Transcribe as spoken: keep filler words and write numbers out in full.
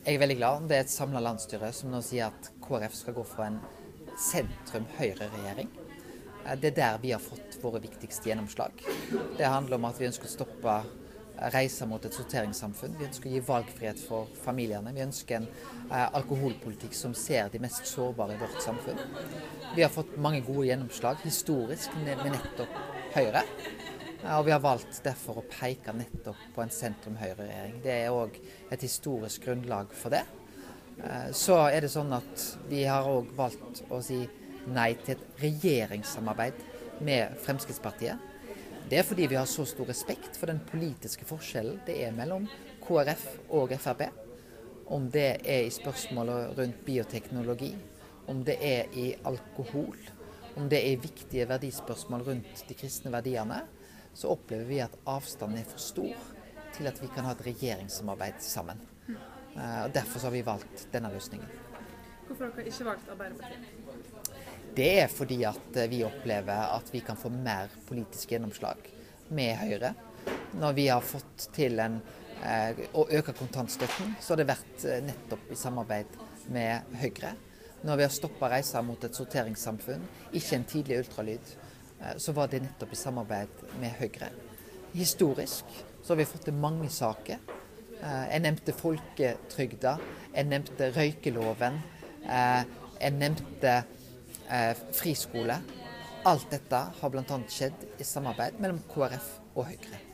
Jeg er veldig glad. Det er et samlet landsstyre som nå sier at K R F skal gå for en sentrum-høyre-regjering. Eh, Det er der vi har fått våre viktigste gjennomslag. Det handler om at vi ønsker å stoppe reise mot et sorteringssamfunn. Vi ønsker å gi valgfrihet for familiene. Vi ønsker en eh, alkoholpolitikk som ser de mest sårbare i vårt samfunn. Vi har fått mange gode gjennomslag historisk med med nettopp Høyre. Ja, og vi har valgt derfor å peke nettopp på en sentrum-høyre-regjering. Det er òg et historisk grunnlag for det. Eh, Så er det sånn at vi har òg valgt å si nei til et regjeringssamarbeid med Fremskrittspartiet. Det er fordi vi har så stor respekt for den politiske forskjellen det er mellom K R F og F R P. Om det er i spørsmålet rundt bioteknologi, om det er i alkohol, om det er i viktige verdispørsmål rundt de kristne verdiene, så opplever vi at avstanden er for stor til at vi kan ha et regjeringssamarbeid sammen. Eh, Og derfor så har vi valgt denne løsningen. Hvorfor har dere ikke valgt Arbeiderpartiet? Det er fordi at eh, vi opplever at vi kan få mer politisk gjennomslag med Høyre. Når vi har fått til en, eh, å øke kontantstøtten, så har det vært eh, nettopp i samarbeid med Høyre. Når vi har stoppet reise mot et sorteringssamfunn, ikke en tidlig ultralyd, eh, så var det nettopp i samarbeid med Høyre. Historisk så har vi fått til mange saker. Eh, Jeg nevnte folketrygda, jeg nevnte røykeloven, eh, jeg nevnte eh, friskole. Alt dette har blant annet skjedd i samarbeid mellom K R F og Høyre.